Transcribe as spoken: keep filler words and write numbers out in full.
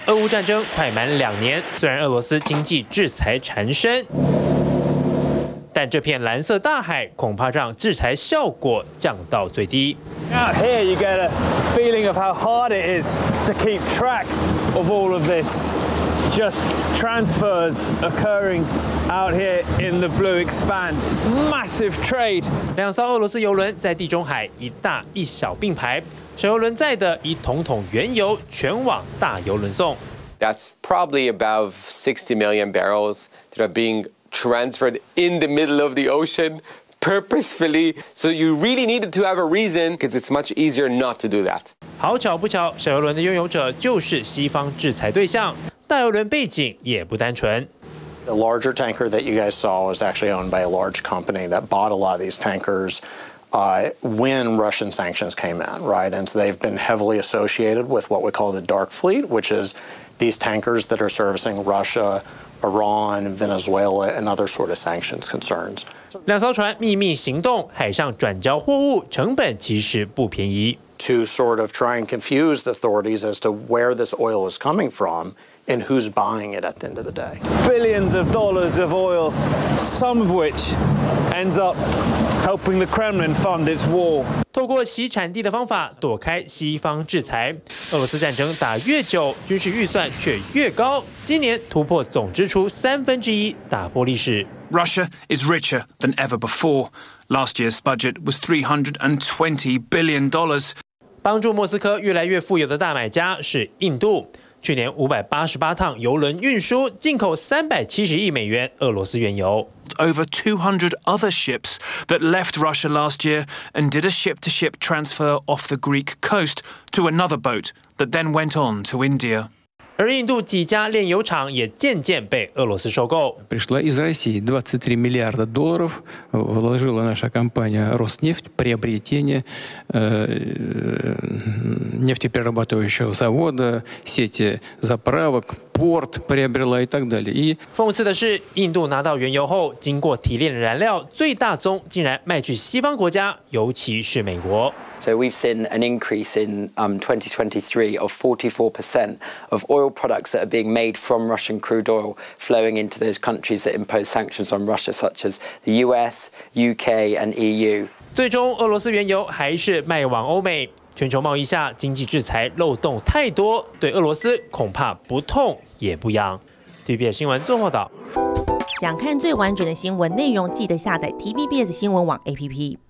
俄乌战争快满两年，虽然俄罗斯经济制裁缠身，但这片蓝色大海恐怕让制裁效果降到最低。 Out here, you get a feeling of how hard it is to keep track of all of this. Just transfers occurring out here in the blue expanse. Massive trade. 两艘俄罗斯油轮在地中海一大一小并排，小油轮载的一桶桶原油全往大油轮送。 That's probably above sixty million barrels that are being transferred in the middle of the ocean purposefully. So you really needed to have a reason because it's much easier not to do that. 好巧不巧，小油轮的拥有者就是西方制裁对象。大油轮背景也不单纯。 The larger tanker that you guys saw was actually owned by a large company that bought a lot of these tankers uh, when Russian sanctions came in, right? And so they've been heavily associated with what we call the dark fleet, which is these tankers that are servicing Russia, Iran, Venezuela, and other sort of sanctions concerns. 两艘船秘密行动，海上转交货物，成本其实不便宜。 To sort of try and confuse the authorities as to where this oil is coming from and who's buying it at the end of the day. Billions of dollars of oil, some of which ends up helping the Kremlin fund its war. 透过洗产地的方法躲开西方制裁，俄罗斯战争打越久，军事预算却越高。今年突破总支出三分之一，打破历史。 Russia is richer than ever before. Last year's budget was three hundred twenty billion dollars. 帮助莫斯科越来越富有的大买家是印度。去年五百八十八趟油轮运输，进口三百七十亿美元俄罗斯原油。 Over two hundred other ships that left Russia last year and did a ship-to-ship transfer off the Greek coast to another boat that then went on to India. 而印度几家炼油厂也渐渐被俄罗斯收购。 Пришла из России двадцать три миллиарда долларов вложила наша компания Роснефть в приобретение нефтеперерабатывающего завода, сети заправок, порт приобрела и так далее. И 讽刺的是，印度拿到原油后，经过提炼的燃料最大宗竟然卖去西方国家，尤其是美国。 So we've seen an increase in um, twenty twenty-three of forty-four percent of oil products that are being made from Russian crude oil flowing into those countries that impose sanctions on Russia, such as the U S, U K, and E U. 最终，俄罗斯原油还是卖往欧美。全球贸易下，经济制裁漏洞太多，对俄罗斯恐怕不痛也不痒。T V B S 新闻做报道。 想看最完整的新闻内容，记得下载 T V B S 新闻网 A P P。